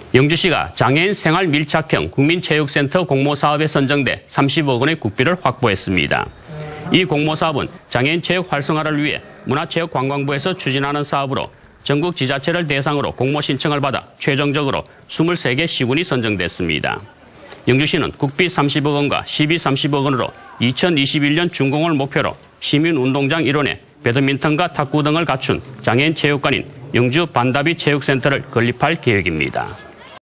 영주시가 장애인 생활 밀착형 국민체육센터 공모사업에 선정돼 30억 원의 국비를 확보했습니다. 이 공모사업은 장애인 체육 활성화를 위해 문화체육관광부에서 추진하는 사업으로 전국 지자체를 대상으로 공모 신청을 받아 최종적으로 23개 시군이 선정됐습니다. 영주시는 국비 30억 원과 시비 30억 원으로 2021년 준공을 목표로 시민운동장 일원에 배드민턴과 탁구 등을 갖춘 장애인 체육관인 영주 반다비 체육센터를 건립할 계획입니다.